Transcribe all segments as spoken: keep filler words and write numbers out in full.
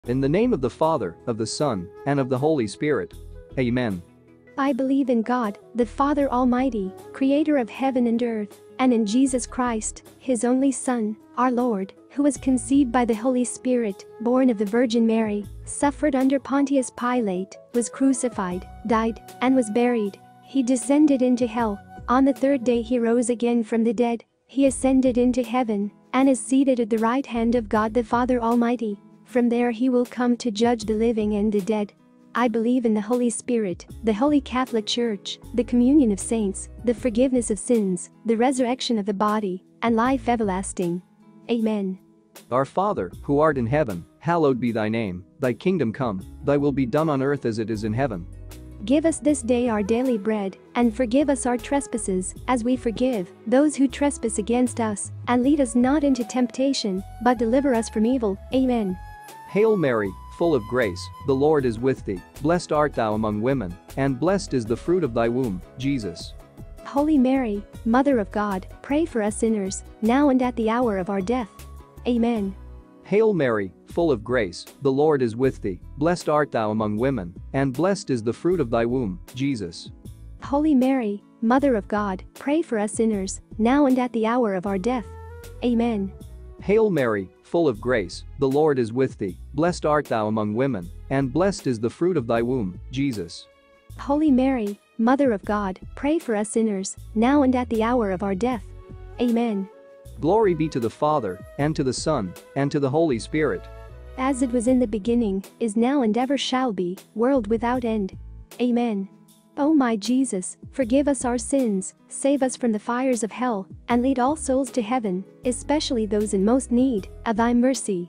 In the name of the Father, of the Son, and of the Holy Spirit. Amen. I believe in God, the Father Almighty, creator of heaven and earth, and in Jesus Christ, his only Son, our Lord, who was conceived by the Holy Spirit, born of the Virgin Mary, suffered under Pontius Pilate, was crucified, died, and was buried. He descended into hell. On the third day he rose again from the dead. He ascended into heaven, and is seated at the right hand of God the Father Almighty. From there he will come to judge the living and the dead. I believe in the Holy Spirit, the Holy Catholic Church, the communion of saints, the forgiveness of sins, the resurrection of the body, and life everlasting. Amen. Our Father, who art in heaven, hallowed be thy name. Thy kingdom come, thy will be done on earth as it is in heaven. Give us this day our daily bread, and forgive us our trespasses, as we forgive those who trespass against us, and lead us not into temptation, but deliver us from evil. Amen. Hail Mary, full of grace, the Lord is with thee. Blessed art thou among women, and blessed is the fruit of thy womb, Jesus. Holy Mary, Mother of God, pray for us sinners, now and at the hour of our death. Amen. Hail Mary, full of grace, the Lord is with thee. Blessed art thou among women, and blessed is the fruit of thy womb, Jesus. Holy Mary, Mother of God, pray for us sinners, now and at the hour of our death. Amen. Hail Mary, full of grace, the Lord is with thee. Blessed art thou among women, and blessed is the fruit of thy womb, Jesus. Holy Mary, Mother of God, pray for us sinners, now and at the hour of our death. Amen. Glory be to the Father, and to the Son, and to the Holy Spirit. As it was in the beginning, is now and ever shall be, world without end. Amen. O my Jesus, forgive us our sins, save us from the fires of hell, and lead all souls to heaven, especially those in most need of thy mercy.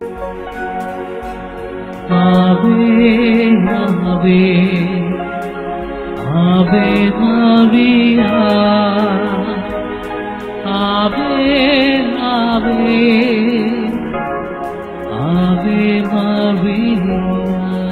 Ave, Ave, Ave Maria, Ave, Ave, Ave Maria.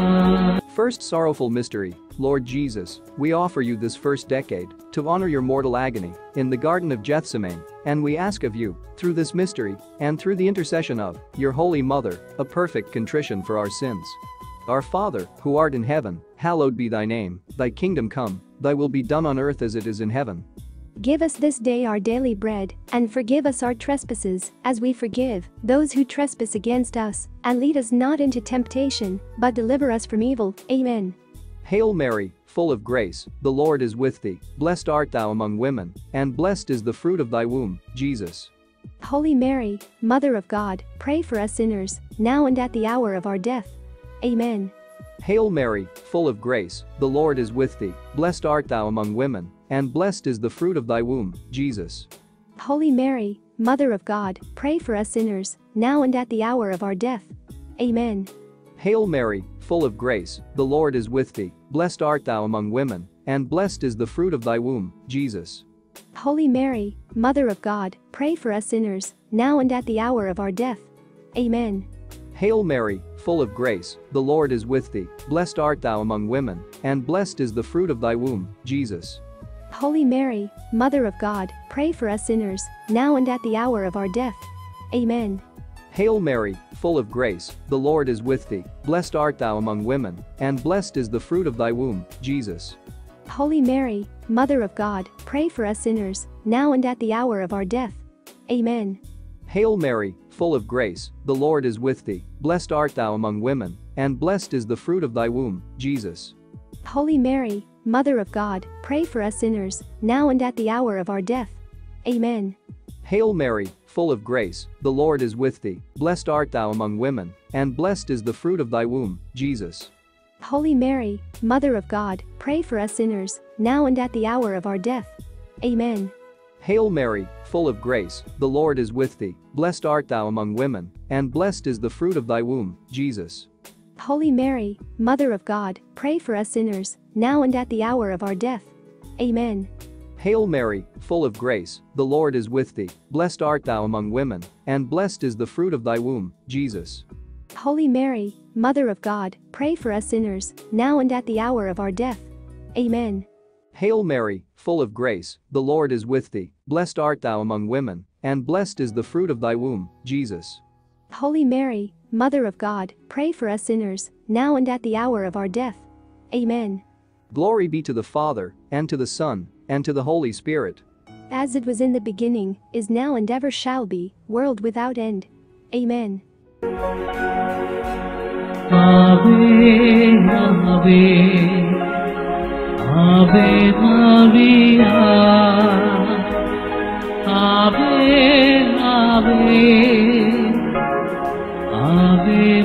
First Sorrowful Mystery. Lord Jesus, we offer you this first decade to honor your mortal agony in the Garden of Gethsemane, and we ask of you, through this mystery, and through the intercession of your Holy Mother, a perfect contrition for our sins. Our Father, who art in heaven, hallowed be thy name. Thy kingdom come, thy will be done on earth as it is in heaven. Give us this day our daily bread, and forgive us our trespasses, as we forgive those who trespass against us, and lead us not into temptation, but deliver us from evil. Amen. Hail Mary, full of grace, the Lord is with thee. Blessed art thou among women, and blessed is the fruit of thy womb, Jesus. Holy Mary, Mother of God, pray for us sinners, now and at the hour of our death. Amen. Hail Mary, full of grace, the Lord is with thee. Blessed art thou among women, and blessed is the fruit of thy womb, Jesus. Holy Mary, Mother of God, pray for us sinners, now and at the hour of our death. Amen. Hail Mary, full of grace, the Lord is with thee. Blessed art thou among women, and blessed is the fruit of thy womb, Jesus. Holy Mary, Mother of God, pray for us sinners, now and at the hour of our death. Amen. Hail Mary, full of grace, the Lord is with thee. Blessed art thou among women, and blessed is the fruit of thy womb, Jesus. Holy Mary, Mother of God, pray for us sinners, now and at the hour of our death. Amen. Hail Mary, full of grace, the Lord is with thee. Blessed art thou among women, and blessed is the fruit of thy womb, Jesus. Holy Mary, Mother of God, pray for us sinners, now and at the hour of our death. Amen. Hail Mary, full of grace, the Lord is with thee. Blessed art thou among women, and blessed is the fruit of thy womb, Jesus. Holy Mary, Mother of God, pray for us sinners, now and at the hour of our death. Amen. Hail Mary, full of grace, the Lord is with thee. Blessed art thou among women, and blessed is the fruit of thy womb, Jesus. Holy Mary, Mother of God, pray for us sinners, now and at the hour of our death. Amen. Hail Mary, full of grace, the Lord is with thee. Blessed art thou among women, and blessed is the fruit of thy womb, Jesus. Holy Mary, Mother of God, pray for us sinners, now and at the hour of our death. Amen. Hail Mary, full of grace, the Lord is with thee. Blessed art thou among women, and blessed is the fruit of thy womb, Jesus. Holy Mary, Mother of God, pray for us sinners, now and at the hour of our death. Amen. Hail Mary, full of grace, the Lord is with thee. Blessed art thou among women, and blessed is the fruit of thy womb, Jesus. Holy Mary, Mother of God, pray for us sinners, now and at the hour of our death. Amen. Glory be to the Father, and to the Son, and to the Holy Spirit. As it was in the beginning, is now and ever shall be, world without end. Amen. Ave, Ave, Ave Maria, Ave, Ave, Ave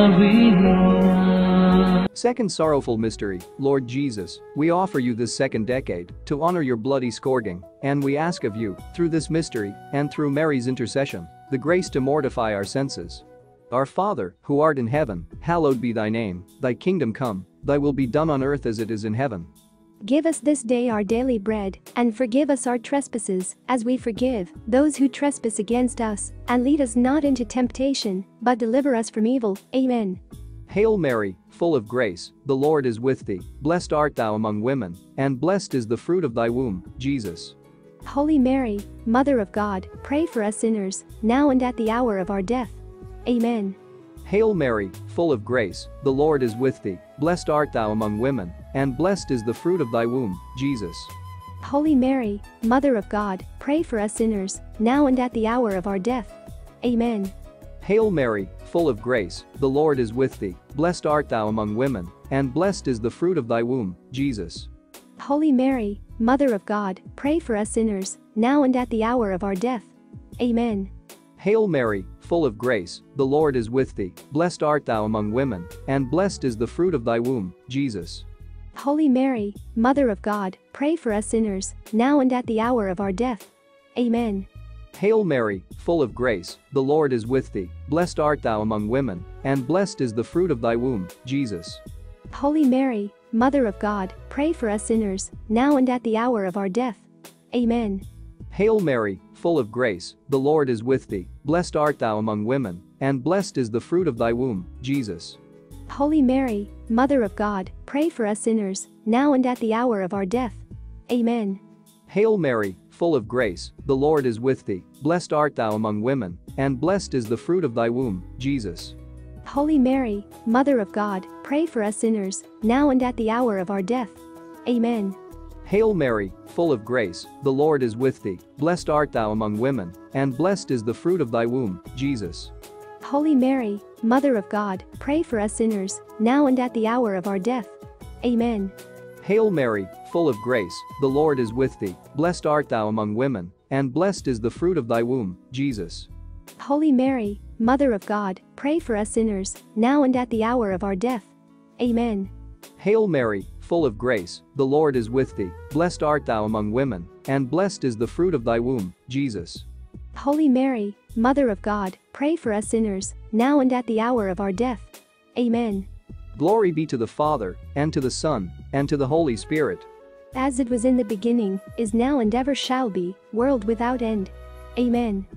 Maria. Second Sorrowful Mystery, Lord Jesus, we offer you this second decade to honor your bloody scourging, and we ask of you, through this mystery, and through Mary's intercession, the grace to mortify our senses. Our Father, who art in heaven, hallowed be thy name, thy kingdom come, thy will be done on earth as it is in heaven. Give us this day our daily bread, and forgive us our trespasses, as we forgive those who trespass against us, and lead us not into temptation, but deliver us from evil. Amen. Hail Mary, full of grace, the Lord is with thee, blessed art thou among women, and blessed is the fruit of thy womb, Jesus. Holy Mary, Mother of God, pray for us sinners, now and at the hour of our death. Amen. Hail Mary, full of grace, the Lord is with thee, blessed art thou among women, and blessed is the fruit of thy womb, Jesus. Holy Mary, Mother of God, pray for us sinners, now and at the hour of our death. Amen. Hail Mary, full of grace, the Lord is with thee, blessed art thou among women, and blessed is the fruit of thy womb, Jesus. Holy Mary, Mother of God, pray for us sinners, now and at the hour of our death. Amen. Hail Mary, full of grace, the Lord is with thee, blessed art thou among women, and blessed is the fruit of thy womb, Jesus. Holy Mary, Mother of God, pray for us sinners, now and at the hour of our death. Amen. Hail Mary, full of grace, the Lord is with thee, blessed art thou among women, and blessed is the fruit of thy womb, Jesus. Holy Mary, Mother of God, pray for us sinners, now and at the hour of our death. Amen. Hail Mary, full of grace, the Lord is with thee, blessed art thou among women, and blessed is the fruit of thy womb, Jesus. Holy Mary, Mother of God, pray for us sinners, now and at the hour of our death. Amen. Hail Mary, full of grace, the Lord is with thee, blessed art thou among women, and blessed is the fruit of thy womb, Jesus. Holy Mary, Mother of God, pray for us sinners, now and at the hour of our death. Amen. Hail Mary, full of grace, the Lord is with thee, blessed art thou among women, and blessed is the fruit of thy womb, Jesus. Holy Mary, Mother of God, pray for us sinners, now and at the hour of our death. Amen. Hail Mary, full of grace, the Lord is with thee, blessed art thou among women, and blessed is the fruit of thy womb, Jesus. Holy Mary, Mother of God, pray for us sinners, now and at the hour of our death. Amen. Hail Mary, full of grace, the Lord is with thee, blessed art thou among women, and blessed is the fruit of thy womb, Jesus. Holy Mary, Mother of God, pray for us sinners, now and at the hour of our death. Amen. Glory be to the Father, and to the Son, and to the Holy Spirit. As it was in the beginning, is now and ever shall be, world without end. Amen.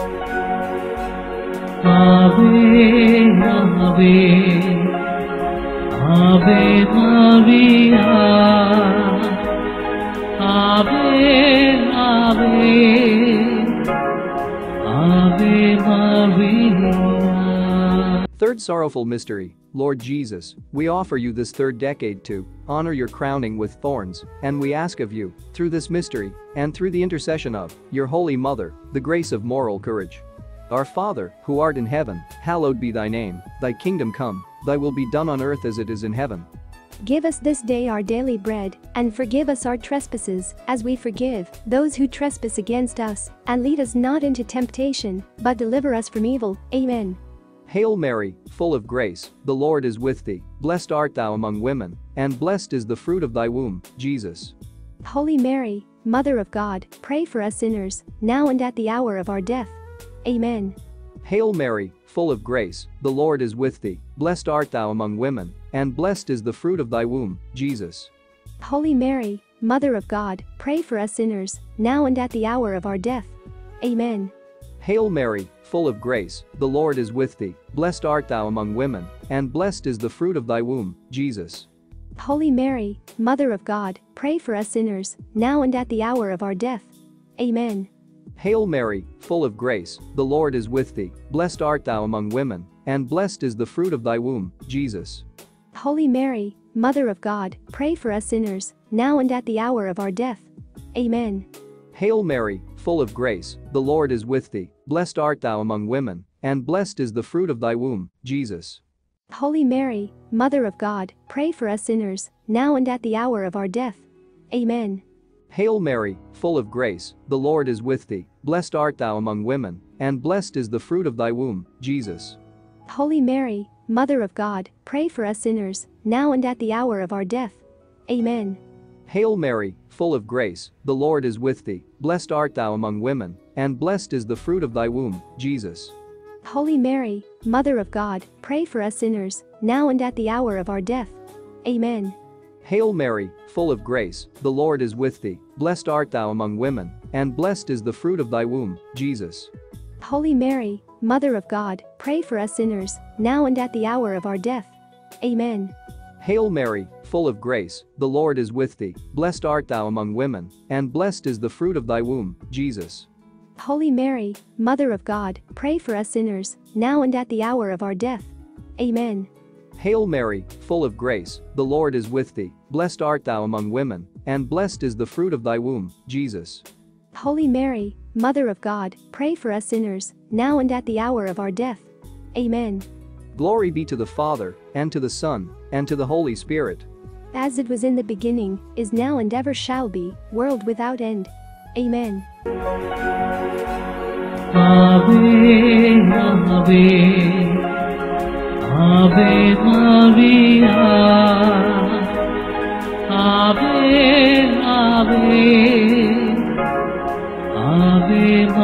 Ave, Ave, Ave Maria, Ave, Ave, Ave Maria. Third Sorrowful Mystery, Lord Jesus, we offer you this third decade to honor your crowning with thorns, and we ask of you, through this mystery, and through the intercession of your Holy Mother, the grace of moral courage. Our Father, who art in heaven, hallowed be thy name, thy kingdom come, thy will be done on earth as it is in heaven. Give us this day our daily bread, and forgive us our trespasses, as we forgive those who trespass against us, and lead us not into temptation, but deliver us from evil. Amen. Hail Mary, full of grace, the Lord is with thee, blessed art thou among women, and blessed is the fruit of thy womb, Jesus. Holy Mary, Mother of God, pray for us sinners, now and at the hour of our death. Amen. Hail Mary, full of grace, the Lord is with thee, blessed art thou among women, and blessed is the fruit of thy womb, Jesus. Holy Mary, Mother of God, pray for us sinners, now and at the hour of our death. Amen. Hail Mary, full of grace, the Lord is with thee, blessed art thou among women, and blessed is the fruit of thy womb, Jesus. Holy Mary, Mother of God, pray for us sinners, now and at the hour of our death. Amen. Hail Mary, full of grace, the Lord is with thee, blessed art thou among women, and blessed is the fruit of thy womb, Jesus. Holy Mary, Mother of God, pray for us sinners, now and at the hour of our death. Amen. Hail Mary, full of grace, the Lord is with thee, blessed art thou among women, and blessed is the fruit of thy womb, Jesus. Holy Mary, Mother of God, pray for us sinners, now and at the hour of our death. Amen. Hail Mary, full of grace, the Lord is with thee, blessed art thou among women, and blessed is the fruit of thy womb, Jesus. Holy Mary, Mother of God, pray for us sinners, now and at the hour of our death. Amen. Hail Mary, full of grace, the Lord is with thee, blessed art thou among women, and blessed is the fruit of thy womb, Jesus. Holy Mary, Mother of God, pray for us sinners, now and at the hour of our death. Amen. Hail Mary, full of grace, the Lord is with thee, blessed art thou among women, and blessed is the fruit of thy womb, Jesus. Holy Mary, Mother of God, pray for us sinners, now and at the hour of our death. Amen. Hail Mary, full of grace, the Lord is with thee, blessed art thou among women, and blessed is the fruit of thy womb, Jesus. Holy Mary, Mother of God, pray for us sinners, now and at the hour of our death. Amen. Hail Mary, full of grace, the Lord is with thee, blessed art thou among women, and blessed is the fruit of thy womb, Jesus. Holy Mary, Mother of God, pray for us sinners, now and at the hour of our death. Amen. Glory be to the Father, and to the Son, and to the Holy Spirit. As it was in the beginning, is now and ever shall be, world without end. Amen. Ave, Ave, Ave Maria, Ave, Ave, Ave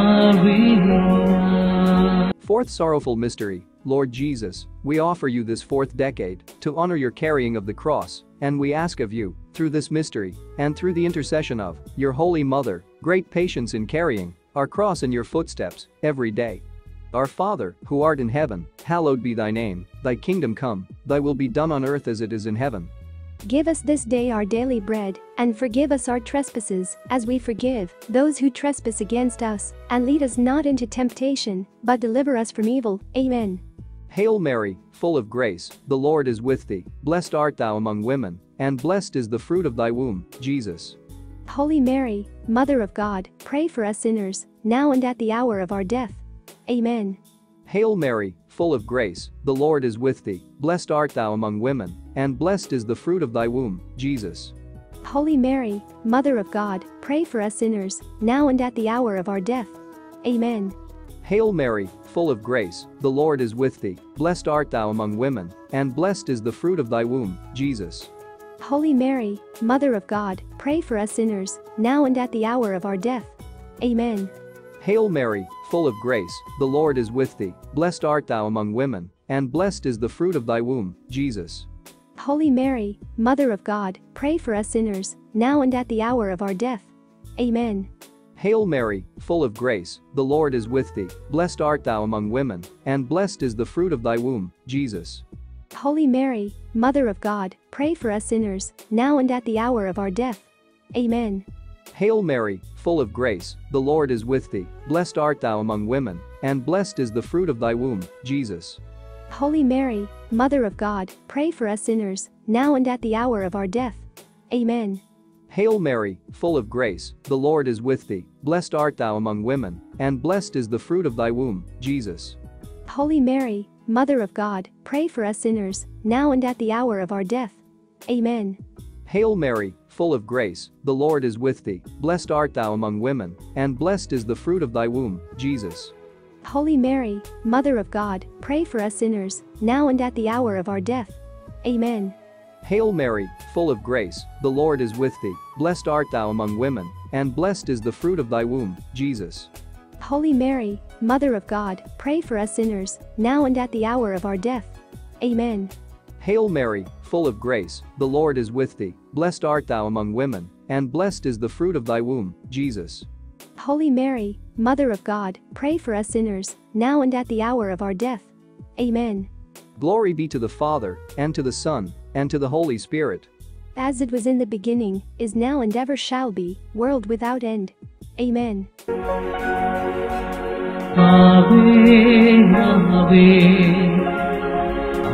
Maria. Fourth Sorrowful Mystery, Lord Jesus, we offer you this fourth decade to honor your carrying of the cross, and we ask of you, through this mystery, and through the intercession of your Holy Mother, great patience in carrying our cross in your footsteps every day. Our Father, who art in heaven, hallowed be thy name, thy kingdom come, thy will be done on earth as it is in heaven. Give us this day our daily bread, and forgive us our trespasses, as we forgive those who trespass against us, and lead us not into temptation, but deliver us from evil. Amen. Hail Mary, full of grace, the Lord is with thee, blessed art thou among women, and blessed is the fruit of thy womb, Jesus. Holy Mary, Mother of God, pray for us sinners, now and at the hour of our death. Amen. Hail Mary, full of grace, the Lord is with thee, blessed art thou among women, and blessed is the fruit of thy womb, Jesus. Holy Mary, Mother of God, pray for us sinners, now and at the hour of our death. Amen. Hail Mary, full of grace, the Lord is with thee, blessed art thou among women, and blessed is the fruit of thy womb, Jesus. Holy Mary, Mother of God, pray for us sinners, now and at the hour of our death. Amen. Hail Mary, full of grace, the Lord is with thee, blessed art thou among women, and blessed is the fruit of thy womb, Jesus. Holy Mary, Mother of God, pray for us sinners, now and at the hour of our death. Amen. Hail Mary, full of grace, the Lord is with thee, blessed art thou among women, and blessed is the fruit of thy womb, Jesus. Holy Mary, Mother of God, pray for us sinners, now and at the hour of our death. Amen. Hail Mary, full of grace, the Lord is with thee, blessed art thou among women, and blessed is the fruit of thy womb, Jesus. Holy Mary, Mother of God, pray for us sinners, now and at the hour of our death. Amen. Hail Mary, full of grace, the Lord is with thee, blessed art thou among women, and blessed is the fruit of thy womb, Jesus. Holy Mary, Mother of God, pray for us sinners, now and at the hour of our death. Amen. Hail Mary, full of grace, the Lord is with thee, blessed art thou among women, and blessed is the fruit of thy womb, Jesus. Holy Mary, Mother of God, pray for us sinners, now and at the hour of our death. Amen. Hail Mary, full of grace, the Lord is with thee, blessed art thou among women, and blessed is the fruit of thy womb, Jesus. Holy Mary, Mother of God, pray for us sinners, now and at the hour of our death. Amen. Hail Mary, full of grace, the Lord is with thee, blessed art thou among women, and blessed is the fruit of thy womb, Jesus. Holy Mary, Mother of God, pray for us sinners, now and at the hour of our death. Amen. Glory be to the Father, and to the Son, and to the Holy Spirit. As it was in the beginning, is now and ever shall be, world without end. Amen. Ave, Ave,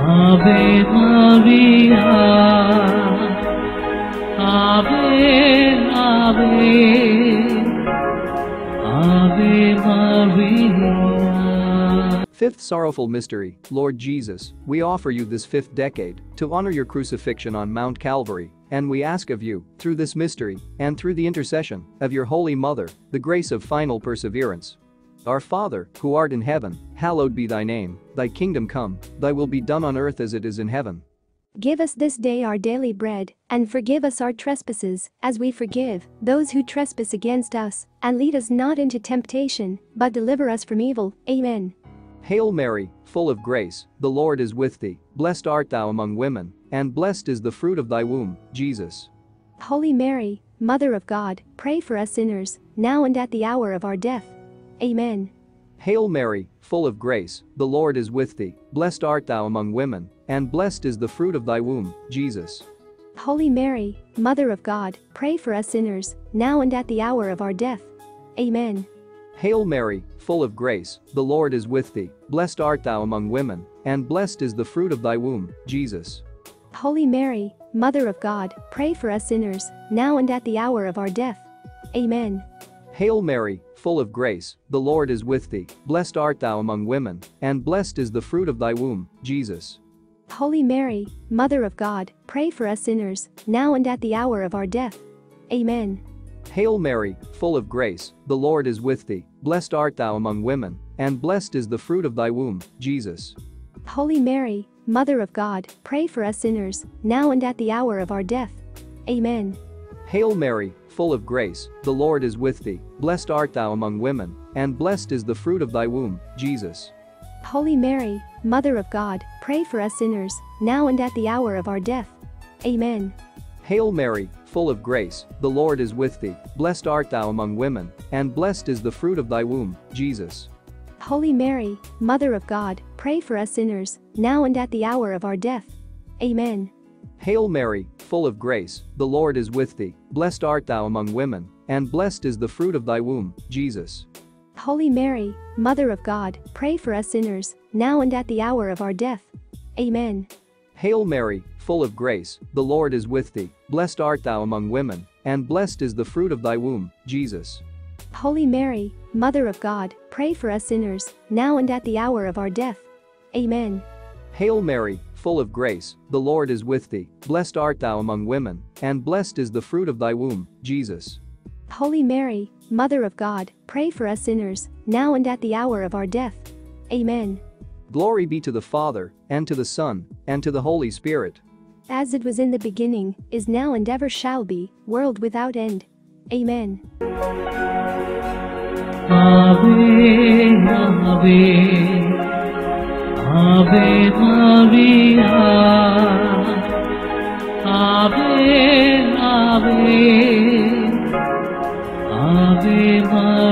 Ave Maria, Ave, Ave, Ave Maria. Fifth Sorrowful Mystery, Lord Jesus, we offer you this fifth decade to honor your crucifixion on Mount Calvary, and we ask of you, through this mystery, and through the intercession of your Holy Mother, the grace of final perseverance. Our Father, who art in heaven, hallowed be thy name, thy kingdom come, thy will be done on earth as it is in heaven. Give us this day our daily bread, and forgive us our trespasses, as we forgive those who trespass against us, and lead us not into temptation, but deliver us from evil. Amen. Hail Mary, full of grace, the Lord is with thee, blessed art thou among women, and blessed is the fruit of thy womb, Jesus. Holy Mary, Mother of God, pray for us sinners, now and at the hour of our death. Amen. Hail Mary, full of grace, the Lord is with thee, blessed art thou among women, and blessed is the fruit of thy womb, Jesus. Holy Mary, Mother of God, pray for us sinners, now and at the hour of our death. Amen. Hail Mary, full of grace, the Lord is with thee, blessed art thou among women, and blessed is the fruit of thy womb, Jesus. Holy Mary, Mother of God, pray for us sinners, now and at the hour of our death. Amen. Hail Mary, full of grace, the Lord is with thee, blessed art thou among women, and blessed is the fruit of thy womb, Jesus. Holy Mary, Mother of God, pray for us sinners, now and at the hour of our death. Amen. Hail Mary, full of grace, the Lord is with thee, blessed art thou among women, and blessed is the fruit of thy womb, Jesus. Holy Mary, Mother of God, pray for us sinners, now and at the hour of our death. Amen. Hail Mary, full of grace, the Lord is with thee, blessed art thou among women, and blessed is the fruit of thy womb, Jesus. Holy Mary, Mother of God, pray for us sinners, now and at the hour of our death. Amen. Hail Mary, full of grace, the Lord is with thee, blessed art thou among women, and blessed is the fruit of thy womb, Jesus. Holy Mary, Mother of God, pray for us sinners, now and at the hour of our death. Amen. Hail Mary, full of grace, the Lord is with thee, blessed art thou among women, and blessed is the fruit of thy womb, Jesus. Holy Mary, Mother of God, pray for us sinners, now and at the hour of our death. Amen. Hail Mary, full of grace, the Lord is with thee, blessed art thou among women, and blessed is the fruit of thy womb, Jesus. Holy Mary, Mother of God, pray for us sinners, now and at the hour of our death. Amen. Hail Mary, full of grace, the Lord is with thee, blessed art thou among women, and blessed is the fruit of thy womb, Jesus. Holy Mary, Mother of God, pray for us sinners, now and at the hour of our death. Amen. Glory be to the Father, and to the Son, and to the Holy Spirit. As it was in the beginning, is now and ever shall be, world without end. Amen. Ave, Ave, Ave Maria, Ave, Ave, Ave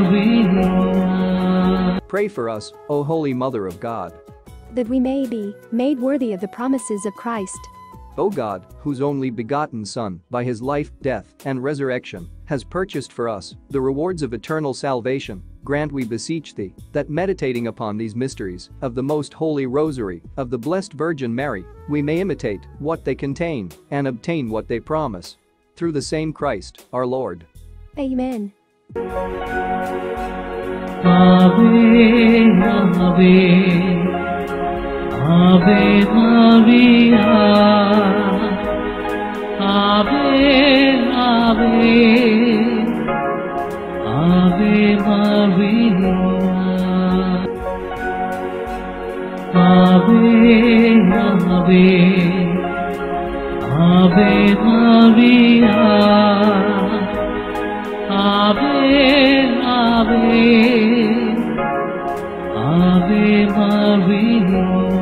Maria. Pray for us, O Holy Mother of God. That we may be made worthy of the promises of Christ. O God, whose only begotten Son, by his life, death, and resurrection, has purchased for us the rewards of eternal salvation, grant we beseech thee, that meditating upon these mysteries of the most holy Rosary of the Blessed Virgin Mary, we may imitate what they contain and obtain what they promise. Through the same Christ, our Lord. Amen. Ave, Ave, Ave Maria, Ave, Ave, Ave Maria, Ave, Ave, Ave Maria, Ave, Ave, Ave Maria.